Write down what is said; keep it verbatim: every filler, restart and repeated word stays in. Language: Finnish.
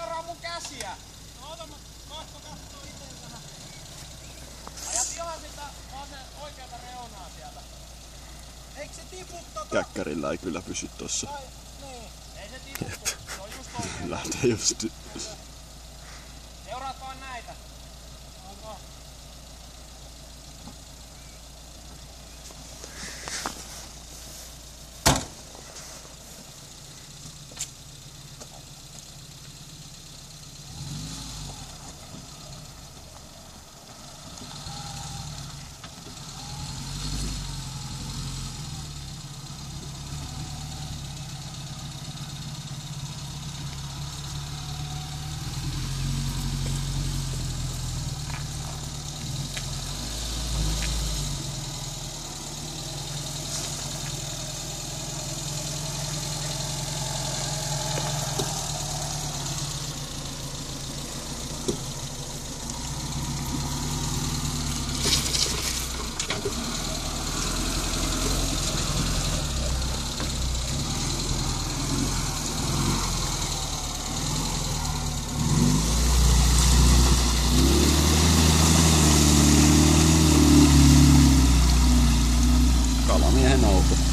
nauraa mun käsiä. No ota mä pakko kattoo ite tähän. Ajat ihan sitä vasen oikealta reunaa sieltä. Eikö se tipu tota? Käkkärillä ei kyllä pysy tossa. Tai, niin. Ei se tipu, se on just oikein. Lähtee just. Seuraat vaan näitä. Alkaa. Kalamiehen auto.